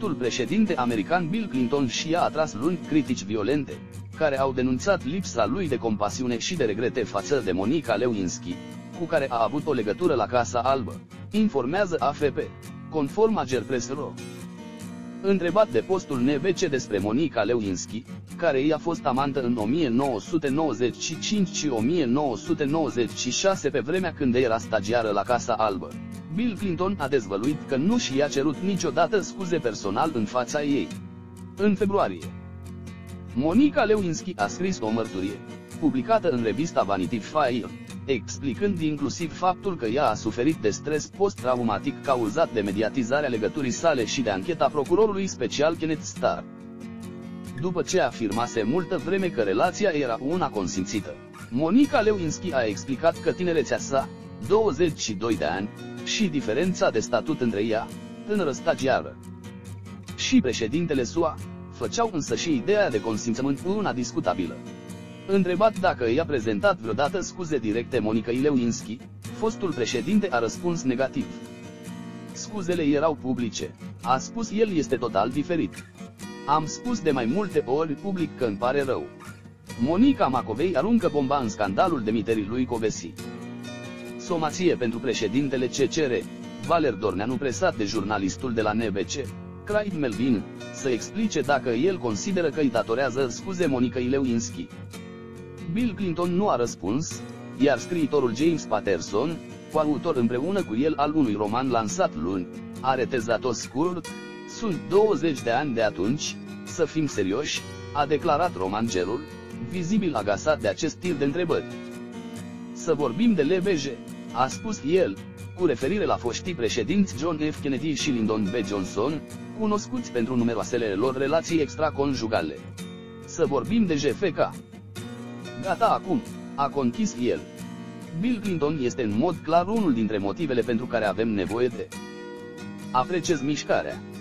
Fostul președinte american Bill Clinton și-a atras luni critici violente, care au denunțat lipsa lui de compasiune și de regrete față de Monica Lewinsky, cu care a avut o legătură la Casa Albă, informează AFP, conform Agence Press.ro. Întrebat de postul NBC despre Monica Lewinsky, care i-a fost amantă în 1995 și 1996 pe vremea când era stagiară la Casa Albă, Bill Clinton a dezvăluit că nu și-a cerut niciodată scuze personal în fața ei. În februarie, Monica Lewinsky a scris o mărturie, publicată în revista Vanity Fair, explicând inclusiv faptul că ea a suferit de stres post-traumatic cauzat de mediatizarea legăturii sale și de ancheta procurorului special Kenneth Starr. După ce afirmase multă vreme că relația era una consimțită, Monica Lewinsky a explicat că tinerețea sa, 22 de ani, și diferența de statut între ea, tânără stagiară, și președintele SUA, făceau însă și ideea de consimțământ una discutabilă. Întrebat dacă i-a prezentat vreodată scuze directe Monicăi Lewinsky, fostul președinte a răspuns negativ. Scuzele erau publice, a spus el, este total diferit. Am spus de mai multe ori public că îmi pare rău. Monica Macovei aruncă bomba în scandalul demiterii lui Kövesi. Somație pentru președintele CCR, Valer Dorneanu, presat de jurnalistul de la NBC, Craig Melvin, să explice dacă el consideră că îi datorează scuze Monicăi Lewinsky. Bill Clinton nu a răspuns, iar scriitorul James Patterson, coautor împreună cu el al unui roman lansat luni, a retezat-o scurt: sunt 20 de ani de atunci, să fim serioși, a declarat romancerul, vizibil agasat de acest tir de întrebări. Să vorbim de LBJ, a spus el, cu referire la foștii președinți John F. Kennedy și Lyndon B. Johnson, cunoscuți pentru numeroasele lor relații extraconjugale. Să vorbim de JFK. Gata acum, a conchis el. Bill Clinton este în mod clar unul dintre motivele pentru care avem nevoie de. Apreciez mișcarea.